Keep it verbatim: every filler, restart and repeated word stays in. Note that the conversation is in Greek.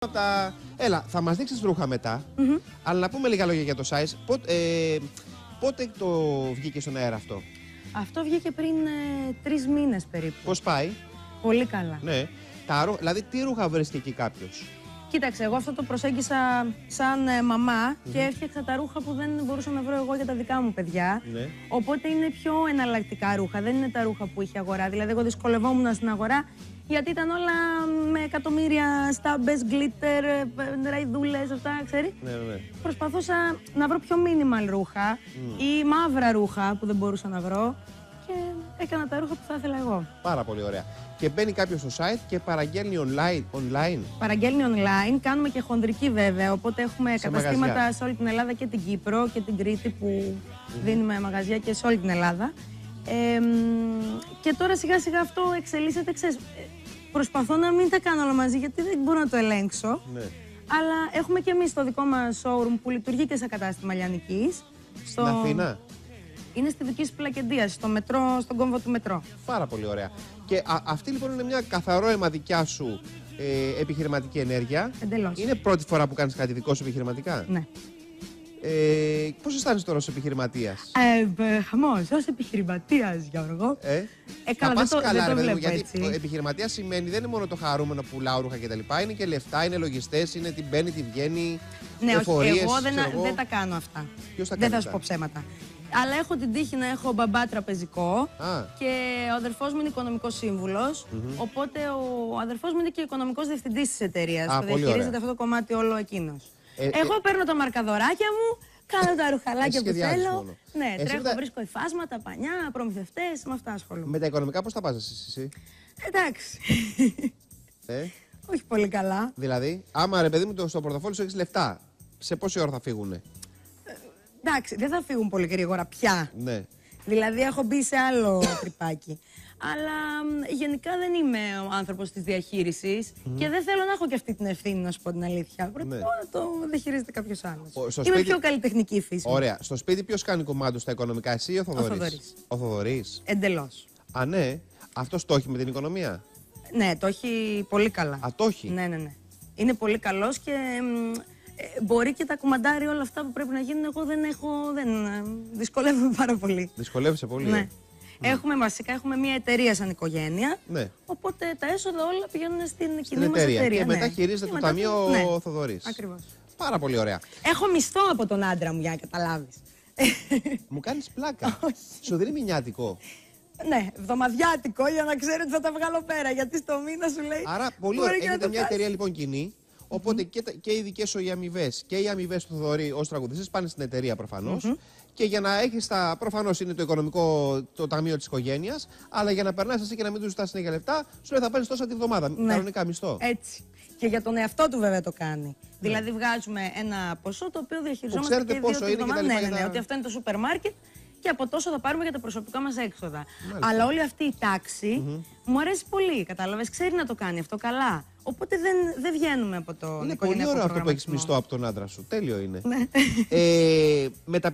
Τα... Έλα, θα μας δείξεις ρούχα μετά, Mm-hmm. αλλά να πούμε λίγα λόγια για το size. Πότε, ε, πότε το βγήκε στον αέρα αυτό? Αυτό βγήκε πριν ε, τρεις μήνες περίπου. Πώς πάει? Πολύ καλά. Ναι. Τα ρούχα, δηλαδή, τι ρούχα βρίσκει εκεί κάποιος? Κοίταξε, εγώ αυτό το προσέγγισα σαν ε, μαμά Mm-hmm. και έφτιαξα τα ρούχα που δεν μπορούσα να βρω εγώ για τα δικά μου παιδιά. Ναι. Οπότε είναι πιο εναλλακτικά ρούχα, δεν είναι τα ρούχα που είχε αγορά. Δηλαδή, εγώ δυσκολευόμουν στην αγορά γιατί ήταν όλα με εκατομμύρια στάμπες, γκλίτερ, ραϊδούλες, αυτά, ξέρει. Ναι, ναι, ναι. Προσπαθούσα να βρω πιο minimal ρούχα Mm. ή μαύρα ρούχα που δεν μπορούσα να βρω και έκανα τα ρούχα που θα ήθελα εγώ. Πάρα πολύ ωραία. Και μπαίνει κάποιος στο site και παραγγέλνει online. online. Παραγγέλνει online, κάνουμε και χονδρική βέβαια, οπότε έχουμε Σε καταστήματα μαγαζιά. σε όλη την Ελλάδα και την Κύπρο και την Κρήτη που Mm-hmm. δίνουμε μαγαζιά και σε όλη την Ελλάδα. Ε, και τώρα σιγά σιγά αυτό εξελίσσεται, ξέρεις, προσπαθώ να μην τα κάνω όλα μαζί γιατί δεν μπορώ να το ελέγξω. Ναι. Αλλά έχουμε και εμείς το δικό μας showroom που λειτουργεί και σε κατάστημα λιανικής. Στην Αθήνα. Είναι στη δική σου Πλακεντίας, στο μετρό, στον κόμβο του μετρό. Πάρα πολύ ωραία. Και α, αυτή λοιπόν είναι μια καθαρό αίμα δικιά σου ε, επιχειρηματική ενέργεια. Εντελώς. Είναι πρώτη φορά που κάνεις κάτι δικό σου επιχειρηματικά? Ναι. Ε, πώς αισθάνεσαι τώρα ως επιχειρηματίας? Ε, χαμός, ως επιχειρηματίας, Γιώργο. Ε, Ε, καλά, δεν το, καλά, δεν το ρε παιδί μου, βλέπω γιατί έτσι. επιχειρηματίας σημαίνει δεν είναι μόνο το χαρούμενο που πουλάω ρούχα κτλ. Είναι και λεφτά, είναι λογιστές, είναι την μπαίνει, την βγαίνει. Ναι, όχι, εφορίες, εγώ δεν, ξέρω εγώ. δεν τα κάνω αυτά. Ποιος τα δεν κάνει θα σου αυτά? πω ψέματα. Αλλά έχω την τύχη να έχω μπαμπά τραπεζικό Α. και ο αδερφός μου είναι οικονομικός σύμβουλος. Mm-hmm. Οπότε ο αδερφός μου είναι και οικονομικός διευθυντής της εταιρείας. Α, Το πολύ διαχειρίζεται ωραία. αυτό το κομμάτι όλο εκείνος. Ε, Εγώ ε, παίρνω τα μαρκαδοράκια μου, κάνω τα ρουχαλάκια Εσύ που σχεδιάζεις θέλω. μόνο. Ναι, Εσύ τρέχω, με τα- βρίσκω υφάσματα, πανιά, προμηθευτές, με αυτά ασχολούμαι. Με τα οικονομικά πώς τα πας εσύ? Εντάξει. Ε? Όχι πολύ καλά. Δηλαδή, άμα ρε παιδί μου το- στο πορτοφόλι σου έχεις λεφτά, σε πόση ώρα θα φύγουνε? Εντάξει, δεν θα φύγουν πολύ γρήγορα πια. Ναι. Δηλαδή έχω μπει σε άλλο τρυπάκι. Αλλά μ, γενικά δεν είμαι ο άνθρωπος της διαχείρισης και δεν θέλω να έχω και αυτή την ευθύνη, να σου πω την αλήθεια. Προτιμώ να το διαχειρίζεται κάποιος άλλος. Ο- στο Είμαι σπίτι- πιο καλλιτεχνική φύση. Ωραία. Στο σπίτι ποιος κάνει κομμάτι στα οικονομικά, εσύ ή ο Θοδωρής? Θοδωρής. Ο Θοδωρής. Εντελώς. Α, ναι. Αυτό το έχει με την οικονομία. Ναι, το έχει πολύ καλά. Α, το έχει. Ναι, ναι, ναι. Είναι πολύ καλός και μ, ε, μπορεί και τα κουμαντάρει όλα αυτά που πρέπει να γίνουν. Εγώ δεν έχω. Δεν, ε, δυσκολεύομαι πάρα πολύ. Δυσκολεύεσαι πολύ. Ναι. ε. Έχουμε βασικά έχουμε μια εταιρεία σαν οικογένεια. Ναι. Οπότε τα έσοδα όλα πηγαίνουν στην Στην κοινή μας εταιρεία. εταιρεία. Και μετά ναι. χειρίζεται Και το μετά ταμείο ναι. ο Θοδωρής. Ακριβώς. Πάρα πολύ ωραία. Έχω μισθό από τον άντρα μου για να καταλάβεις. Μου κάνεις πλάκα. Σου δίνει μηνιάτικο. Ναι, εβδομαδιάτικο για να ξέρω ότι θα τα βγάλω πέρα. Γιατί στο μήνα σου λέει. Άρα πολύ μπορεί ωραία. και να Έχετε το μια χάσει. εταιρεία λοιπόν κοινή. Οπότε και, τα- και οι δικές σου οι αμοιβέ και οι αμοιβέ του Θοδωρή ως τραγουδιστής πάνε στην εταιρεία προφανώς. Και για να έχεις τα. Προφανώς είναι το οικονομικό το ταμείο της οικογένειας. Αλλά για να περνάς εσύ και να μην του ζητάς συνέχεια λεφτά, σου λέει θα παίρνεις τόσα τη βδομάδα. Ναι. Κανονικά μισθό. Έτσι. Και για τον εαυτό του βέβαια το κάνει. Δηλαδή βγάζουμε ένα ποσό το οποίο διαχειριζόμαστε ξέρετε και οι δύο πόσο τη είναι και τα βδομάδα. λοιπά Ναι, ναι, για ναι, τα- ότι αυτό είναι το σούπερ μάρκετ και από τόσο θα πάρουμε για τα προσωπικά μας έξοδα. Μάλιστα. Αλλά όλη αυτή η τάξη μου αρέσει πολύ. Κατάλαβες, ξέρει να το κάνει αυτό καλά. Οπότε δεν, δεν βγαίνουμε από το Είναι πολύ οικογενειακό ωραίο αυτό που έχεις προγραμματισμό. μισθό από τον άντρα σου. Τέλειο είναι. Ναι. ε, με τα